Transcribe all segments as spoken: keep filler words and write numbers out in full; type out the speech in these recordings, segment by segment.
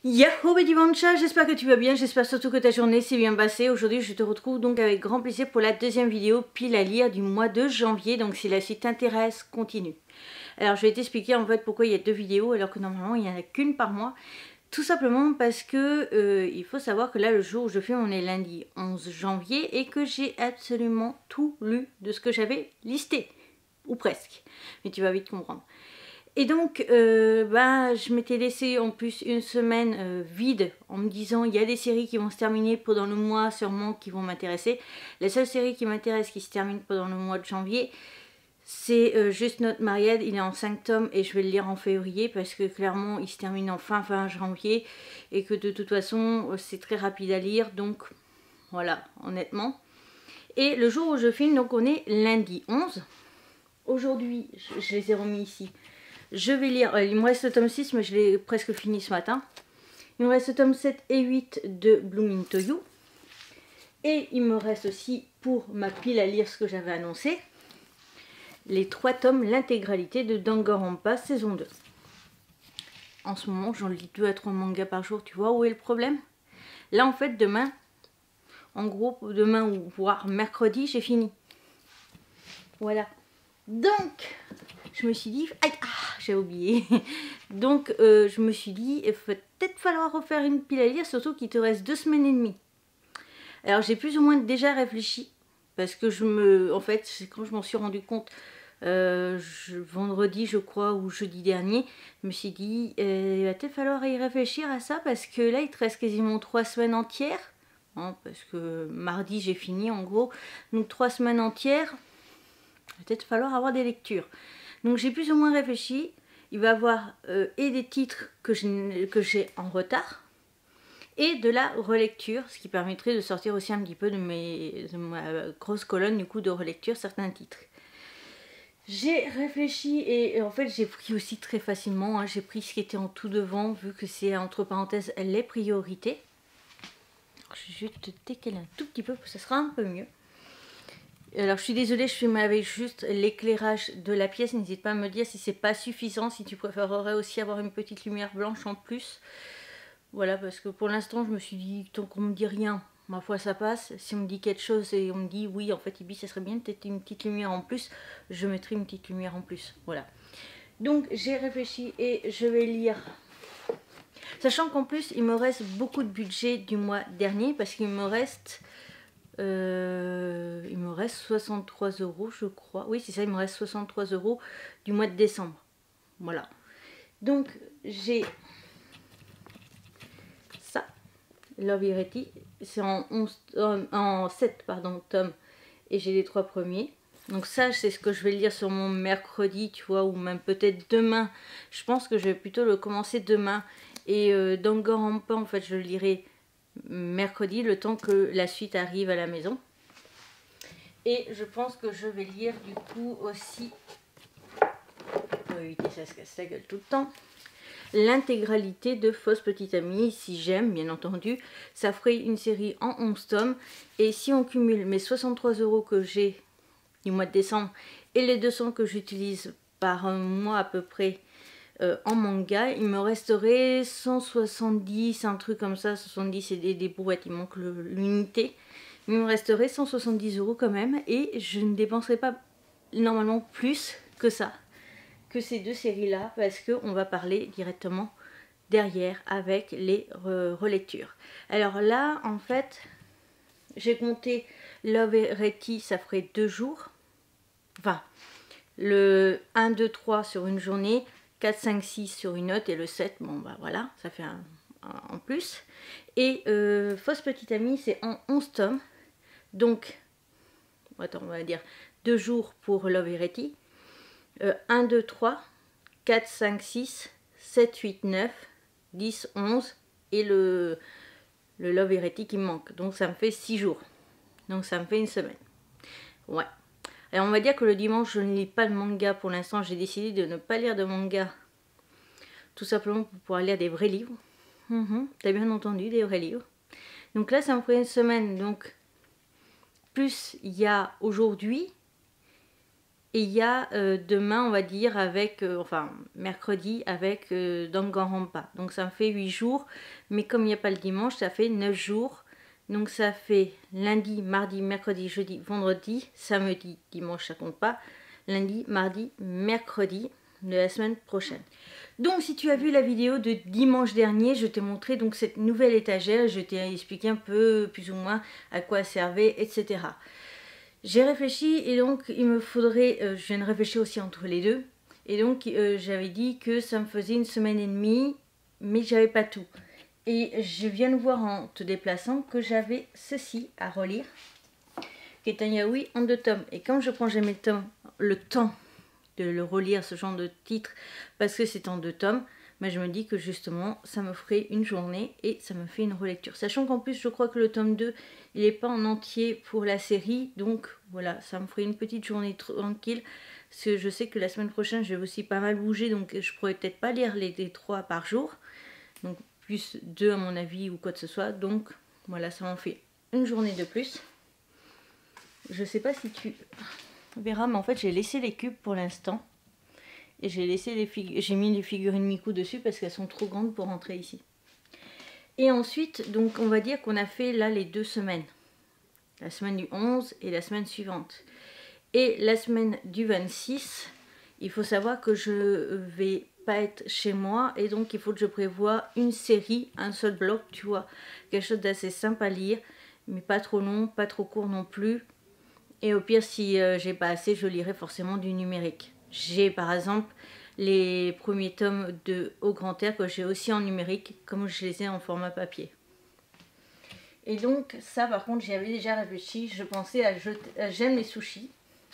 Yahoo Bedivancha, j'espère que tu vas bien, j'espère surtout que ta journée s'est bien passée. Aujourd'hui je te retrouve donc avec grand plaisir pour la deuxième vidéo pile à lire du mois de janvier. Donc si la suite t'intéresse, continue. Alors je vais t'expliquer en fait pourquoi il y a deux vidéos alors que normalement il n'y en a qu'une par mois. Tout simplement parce que euh, il faut savoir que là le jour où je filme on est lundi onze janvier et que j'ai absolument tout lu de ce que j'avais listé. Ou presque, mais tu vas vite comprendre. Et donc, euh, bah, je m'étais laissé en plus une semaine euh, vide en me disant il y a des séries qui vont se terminer pendant le mois sûrement qui vont m'intéresser. La seule série qui m'intéresse qui se termine pendant le mois de janvier, c'est euh, Just Not Married. Il est en cinq tomes et je vais le lire en février parce que clairement il se termine en fin fin janvier et que de toute façon c'est très rapide à lire. Donc voilà, honnêtement. Et le jour où je filme, donc on est lundi onze. Aujourd'hui, je, je les ai remis ici. Je vais lire, il me reste le tome six mais je l'ai presque fini ce matin. Il me reste le tome sept et huit de Bloom Into You. Et il me reste aussi pour ma pile à lire ce que j'avais annoncé, les trois tomes, l'intégralité de Danganronpa saison deux. En ce moment j'en lis deux à trois mangas par jour, tu vois où est le problème? Là en fait demain, en gros demain ou voire mercredi j'ai fini. Voilà. Donc, je me suis dit, ah, j'ai oublié. Donc, euh, je me suis dit, il va peut-être falloir refaire une pile à lire, surtout qu'il te reste deux semaines et demie. Alors, j'ai plus ou moins déjà réfléchi, parce que je me, en fait, c'est quand je m'en suis rendu compte, euh, je, vendredi, je crois, ou jeudi dernier, je me suis dit, euh, il va peut-être falloir y réfléchir à ça, parce que là, il te reste quasiment trois semaines entières, hein, parce que mardi, j'ai fini, en gros, donc trois semaines entières. Peut-être falloir avoir des lectures. Donc j'ai plus ou moins réfléchi. Il va y avoir euh, et des titres que j'ai en retard et de la relecture, ce qui permettrait de sortir aussi un petit peu de, mes, de ma grosse colonne du coup de relecture certains titres. J'ai réfléchi et en fait j'ai pris aussi très facilement. Hein, j'ai pris ce qui était en tout devant vu que c'est entre parenthèses les priorités. Je vais juste te décaler un tout petit peu pour que ça sera un peu mieux. Alors je suis désolée, je filme avec juste l'éclairage de la pièce. N'hésite pas à me dire si c'est pas suffisant, si tu préférerais aussi avoir une petite lumière blanche en plus. Voilà, parce que pour l'instant je me suis dit, tant qu'on me dit rien, ma foi ça passe. Si on me dit quelque chose et on me dit oui en fait Ibi ça serait bien peut-être une petite lumière en plus, je mettrai une petite lumière en plus. Voilà. Donc j'ai réfléchi et je vais lire. Sachant qu'en plus il me reste beaucoup de budget du mois dernier parce qu'il me reste... Euh, il me reste soixante-trois euros je crois, oui c'est ça, il me reste soixante-trois euros du mois de décembre, voilà. Donc j'ai ça, Love Ireti, c'est en, onze, en sept pardon, tomes et j'ai les trois premiers. Donc ça c'est ce que je vais lire sur mon mercredi, tu vois, ou même peut-être demain. Je pense que je vais plutôt le commencer demain. Et euh, Danganronpa en fait je le lirai mercredi, le temps que la suite arrive à la maison. Et je pense que je vais lire du coup aussi, pour éviter ça se casse la gueule tout le temps, l'intégralité de Fausse Petite Amie, si j'aime bien entendu. Ça ferait une série en onze tomes. Et si on cumule mes soixante-trois euros que j'ai du mois de décembre et les deux cents que j'utilise par mois à peu près Euh, en manga, il me resterait cent soixante-dix, un truc comme ça, soixante-dix c'est des, des brouettes, il manque l'unité. Il me resterait cent soixante-dix euros quand même et je ne dépenserai pas normalement plus que ça, que ces deux séries-là, parce qu'on va parler directement derrière avec les re relectures. Alors là, en fait, j'ai compté Love Ireti, ça ferait deux jours. Enfin, le un, deux, trois sur une journée, quatre, cinq, six sur une autre et le sept, bon bah voilà, ça fait un, un en plus. Et euh, Fausse Petite Amie, c'est en onze tomes. Donc, attends, on va dire deux jours pour Love Ireti. Euh, un, deux, trois, quatre, cinq, six, sept, huit, neuf, dix, onze et le, le Love Ireti qui me manque. Donc ça me fait six jours. Donc ça me fait une semaine. Ouais. Alors on va dire que le dimanche je ne lis pas le manga pour l'instant, j'ai décidé de ne pas lire de manga. Tout simplement pour pouvoir lire des vrais livres. Mmh, t'as bien entendu, des vrais livres. Donc là ça me ferait une semaine, donc plus il y a aujourd'hui Et il y a euh, demain, on va dire, avec, euh, enfin mercredi, avec euh, Danganronpa. Donc ça me fait huit jours, mais comme il n'y a pas le dimanche, ça fait neuf jours. Donc ça fait lundi, mardi, mercredi, jeudi, vendredi, samedi, dimanche, ça compte pas. Lundi, mardi, mercredi de la semaine prochaine. Donc si tu as vu la vidéo de dimanche dernier, je t'ai montré donc cette nouvelle étagère, je t'ai expliqué un peu plus ou moins à quoi elle servait, et cetera. J'ai réfléchi et donc il me faudrait, euh, je viens de réfléchir aussi entre les deux, et donc euh, j'avais dit que ça me faisait une semaine et demie, mais j'avais pas tout. Et je viens de voir en te déplaçant que j'avais ceci à relire, qui est un yaoi en deux tomes. Et comme je prends jamais le temps, le temps de le relire, ce genre de titre, parce que c'est en deux tomes, mais je me dis que justement ça me ferait une journée et ça me fait une relecture. Sachant qu'en plus je crois que le tome deux il n'est pas en entier pour la série, donc voilà, ça me ferait une petite journée tranquille, parce que je sais que la semaine prochaine je vais aussi pas mal bouger, donc je pourrais peut-être pas lire les, les trois par jour, donc plus deux à mon avis ou quoi que ce soit, donc voilà, ça m'en fait une journée de plus. Je sais pas si tu verras, mais en fait j'ai laissé les cubes pour l'instant. Et j'ai laissé les figurines, j'ai mis les figurines Miku dessus parce qu'elles sont trop grandes pour rentrer ici. Et ensuite, donc on va dire qu'on a fait là les deux semaines. La semaine du onze et la semaine suivante. Et la semaine du vingt-six, il faut savoir que je vais pas être chez moi. Et donc il faut que je prévoie une série, un seul bloc, tu vois. Quelque chose d'assez simple à lire, mais pas trop long, pas trop court non plus. Et au pire, si euh, j'ai pas assez, je lirai forcément du numérique. J'ai par exemple les premiers tomes de Au Grand Air que j'ai aussi en numérique, comme je les ai en format papier. Et donc ça par contre j'y avais déjà réfléchi, je pensais à jeter, à j'aime les sushis.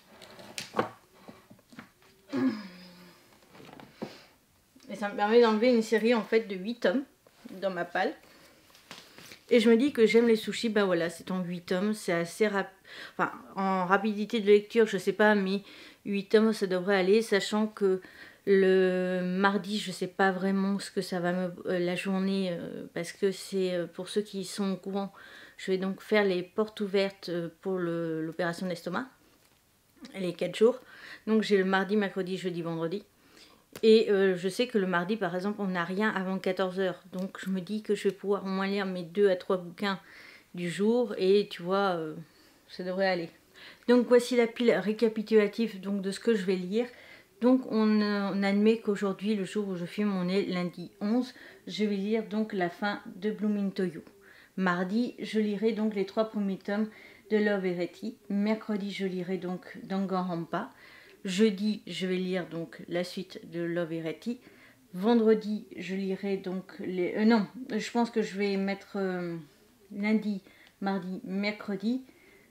Et ça me permet d'enlever une série en fait de huit tomes dans ma palle. Et je me dis que j'aime les sushis, ben voilà, c'est en huit tomes, c'est assez rapide. Enfin, en rapidité de lecture, je sais pas, mais huit tomes, ça devrait aller, sachant que le mardi, je sais pas vraiment ce que ça va me... Euh, la journée, euh, parce que c'est, euh, pour ceux qui sont au courant, je vais donc faire les portes ouvertes euh, pour l'opération d'estomac, les quatre jours. Donc j'ai le mardi, mercredi, jeudi, vendredi. Et euh, je sais que le mardi, par exemple, on n'a rien avant quatorze heures. Donc je me dis que je vais pouvoir au moins lire mes deux à trois bouquins du jour. Et tu vois, euh, ça devrait aller. Donc voici la pile récapitulative donc, de ce que je vais lire. Donc on, euh, on admet qu'aujourd'hui, le jour où je filme, on est lundi onze. Je vais lire donc la fin de Blooming to You. Mardi, je lirai donc les trois premiers tomes de Love Heritage. Mercredi, je lirai donc Danganronpa. Jeudi, je vais lire donc la suite de Love Heritage. Vendredi, je lirai donc les... Euh, non, je pense que je vais mettre euh, lundi, mardi, mercredi.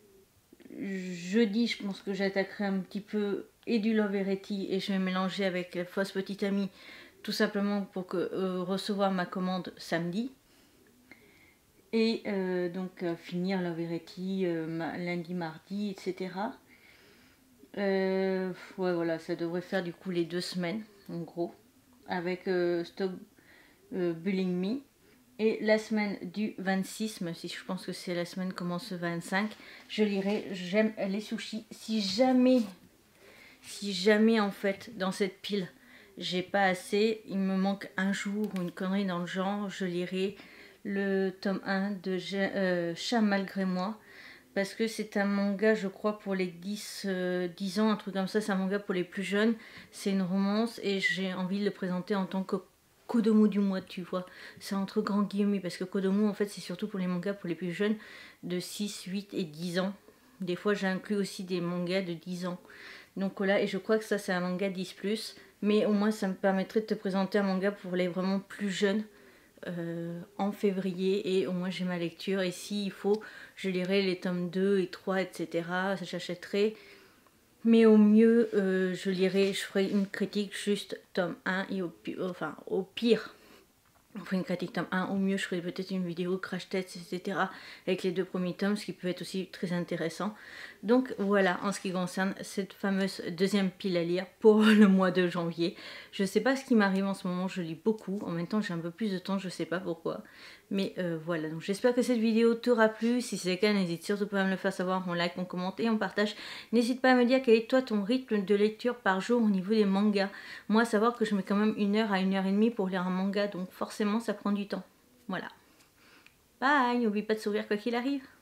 Jeudi, je pense que j'attaquerai un petit peu et du Love Heritage et je vais mélanger avec la Fausse Petite Amie, tout simplement pour que, euh, recevoir ma commande samedi. Et euh, donc euh, finir Love Heritage euh, ma, lundi, mardi, et cetera. Euh, ouais, voilà, ça devrait faire du coup les deux semaines, en gros, avec euh, Stop euh, Bullying Me. Et la semaine du vingt-six, même si je pense que c'est la semaine commence le vingt-cinq, je lirai J'aime les sushis. Si jamais, si jamais en fait, dans cette pile, j'ai pas assez, il me manque un jour ou une connerie dans le genre, je lirai le tome un de euh, Chat malgré moi. Parce que c'est un manga, je crois, pour les dix, euh, dix ans, un truc comme ça. C'est un manga pour les plus jeunes. C'est une romance et j'ai envie de le présenter en tant que Kodomo du mois, tu vois. C'est entre grands guillemets parce que Kodomo, en fait, c'est surtout pour les mangas pour les plus jeunes de six, huit et dix ans. Des fois, j'inclus aussi des mangas de dix ans. Donc voilà, et je crois que ça, c'est un manga dix plus. Mais au moins, ça me permettrait de te présenter un manga pour les vraiment plus jeunes. Euh, en février et au moins j'ai ma lecture et s'il faut je lirai les tomes deux et trois etc, j'achèterai, mais au mieux euh, je lirai, je ferai une critique juste tome un et au, enfin, au pire On fait une critique tome un, au mieux je ferai peut-être une vidéo crash test, et cetera avec les deux premiers tomes, ce qui peut être aussi très intéressant. Donc voilà en ce qui concerne cette fameuse deuxième pile à lire pour le mois de janvier. Je sais pas ce qui m'arrive en ce moment, je lis beaucoup, en même temps j'ai un peu plus de temps, je sais pas pourquoi. Mais euh, voilà, donc j'espère que cette vidéo t'aura plu. Si c'est le cas, n'hésite surtout pas à me le faire savoir, on like, on commente et on partage. N'hésite pas à me dire quel est toi ton rythme de lecture par jour au niveau des mangas. Moi, savoir que je mets quand même une heure à une heure et demie pour lire un manga, donc forcément ça prend du temps. Voilà. Bye, n'oublie pas de sourire quoi qu'il arrive.